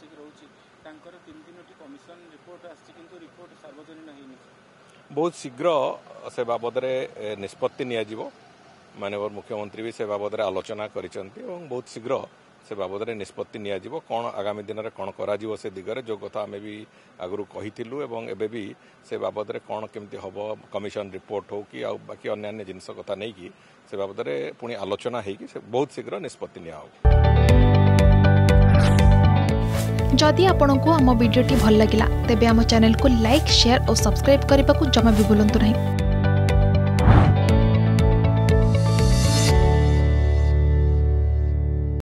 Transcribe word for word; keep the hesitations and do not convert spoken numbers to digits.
आसिक रोची तांकर तीन तीनोटी commission report आछि किंतु रिपोर्ट सार्वजनिक हेनी बहुत शीघ्र से बाबद निष्पत्ति निया जिवो माननीय मुख्यमंत्री भी से बाबद आलोचना करिसंती और बहुत शीघ्र से बाबद निष्पत्ति निया जिवो कौन आगामी दिन में कौन करा जिवो से दिगरे जो कथा आमे भी आगु कहिथिलु एवं एबे भी से बाबद कौन केमती हबो कमिशन रिपोर्ट हो कि बाकी अन्य जिनस कथा नहीं कि से बाबद पुणी आलोचना होगी से बहुत शीघ्र निष्पत्ति निया हो। जदि आपंक आम भिडी भल लगा तेब आम चैनल को लाइक शेयर और सब्सक्राइब करने को जमा भी भूलु नहीं।